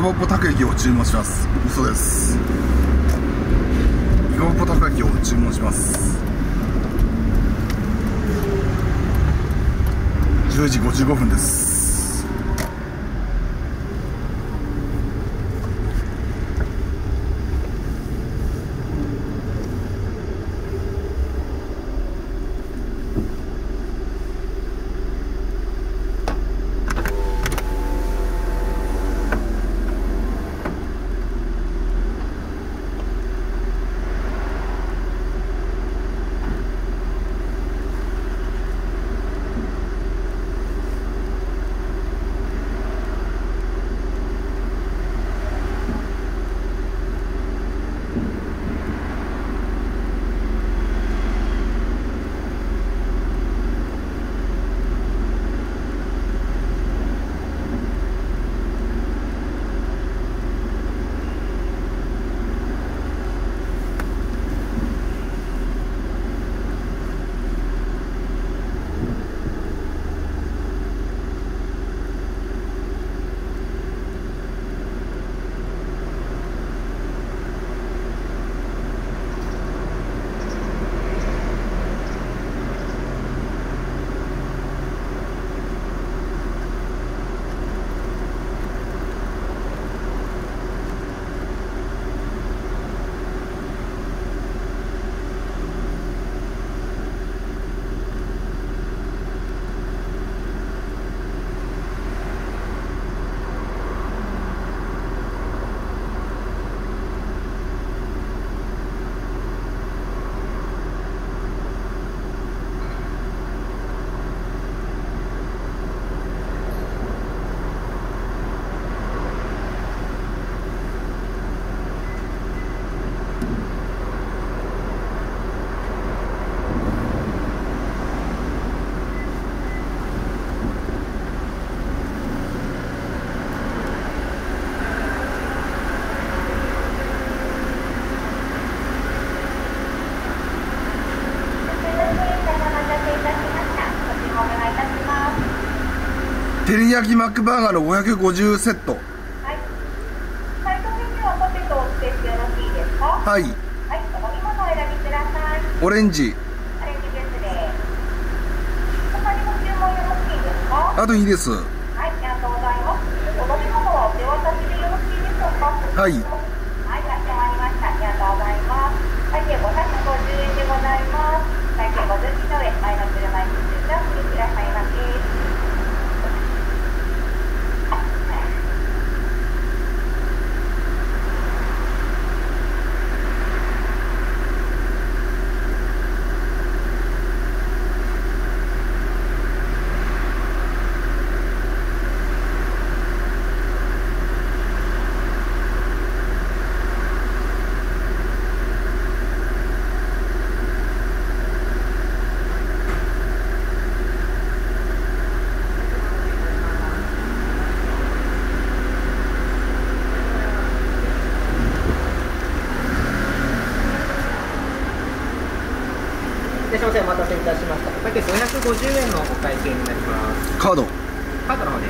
ぼっぽたこ焼きを注文します。嘘です。いかぼっぽたこ焼きを注文します。10時55分です。照り焼きマックバーガーの550セット。 はい。サイドメニューはポテトをお付けしてよろしいですか？ はい。 はい。お飲み物をお選びください。 オレンジ。 オレンジジュースです。他にご注文よろしいですか？ あといいです。 はい。ありがとうございます。お飲み物はお手渡しでよろしいでしょうか？ はい。 はい。かしこまりました。ありがとうございます。会計550円でございます。会計ご準備の上、前の車椅子駐車お進みくださいませ。 いらっしゃいませ。お待たせいたしました。会計550円のお会計になります。 カード。 カードの方で、はい。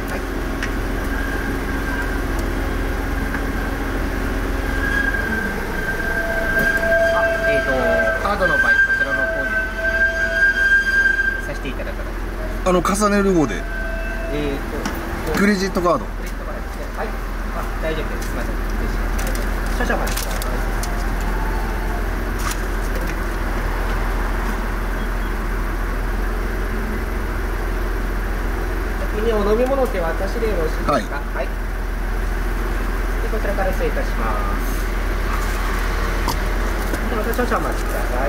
カードの場合、こちらの方にさせていただく形。 重ねる方で。クレジットカード。 クレジットカードですね。はい。大丈夫です。すみません。失礼します。少々お待ちください。お飲み物って私でよろしいですか？はい。はい。でこちらから失礼いたします。でまた少々お待ちください。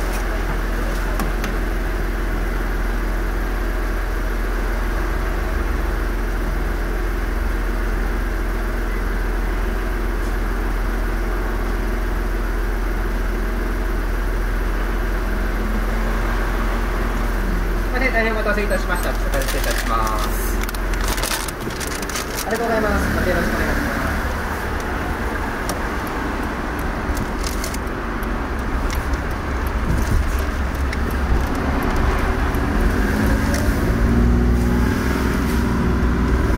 大変お待たせいたしました。こちらから失礼いたします。ありがとうございます。またよろしくお願いします。